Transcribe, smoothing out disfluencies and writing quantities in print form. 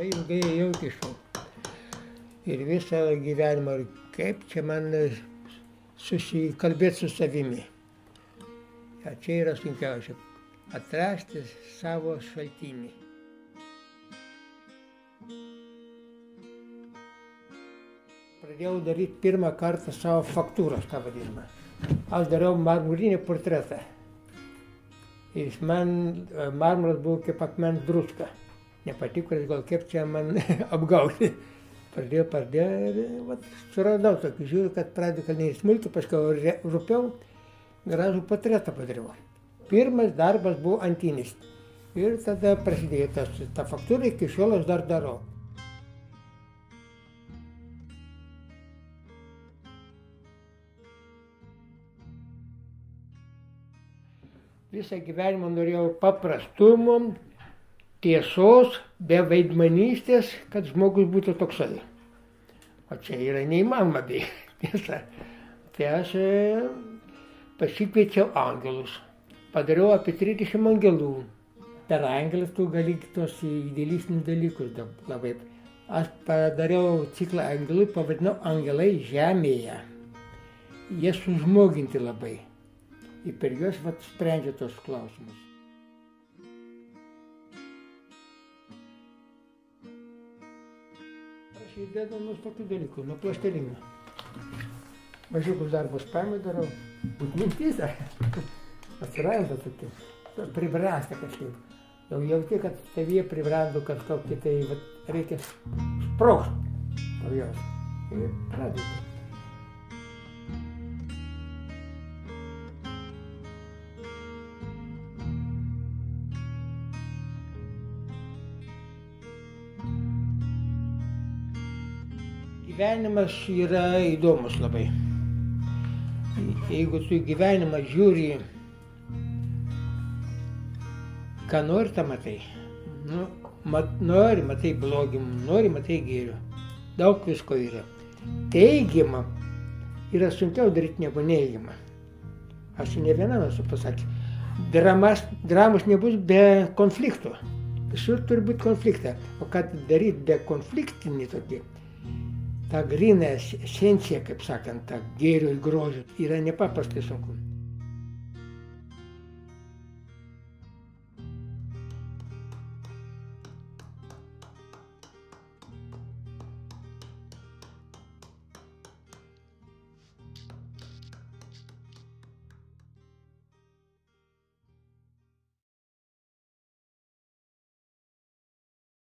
labai ilgai ėjau iki šiol. Ir visą gyvenimą, kaip čia man susikalbėti su savimi. Ja, čia yra sunkiausia - atrasti savo šaltinį. Pradėjau daryti pirmą kartą savo faktūros, tą vadinamą. Aš dariau marmurinį portretą. Ir man marmuras buvo kaip akmens druska. Nepatiko, gal kaip čia man apgauti. Pradėjau ir suradau tokį, žiūriu, kad pradėjau kalniai smulkiai, paskui rūpiau, gražų portretą padariau. Pirmas darbas buvo antinis. Ir tada prasidėjo ta faktūra, iki šiol aš dar darau. Visą gyvenimą norėjau paprastumo, tiesos, be veidmanystės, kad žmogus būtų toksai. O čia yra neįmanoma, beje, tiesa. Tai aš pasikviečiau angelus. Padariau apie 30 angelų. Per angelus tu gali tos idealistinius dalykus labai. Aš padariau ciklą angelų, pavadinau Angelai žemėje. Jie sužmoginti labai. Ir per juos sprendžia tos klausimus. Aš įdedu nuo tokių dalykų, nuo plaštelinių. Mažiukus darbus paėmė darau. Būt mintis, atsiranda tokie. Pribręsta kažkaip. Jau jauti, kad tavyje pribrendo kažkokį, tai reikia sprogt po jos. Ir pradėti. Gyvenimas yra įdomus labai. Jeigu tu į gyvenimą žiūri, ką nori, tą matai. Nori, matai blogį, nori, matai gėrių. Daug visko yra. Teigiamą yra sunkiau daryti negu neigiamą. Aš ne vienam esu pasakęs. Dramos nebus be konflikto. Visur turi būti konfliktą. O kad daryti be konfliktinį tokį, ta gryna esencija, kaip sakant, ta gėrio ir grožio, yra nepaprastai sunku.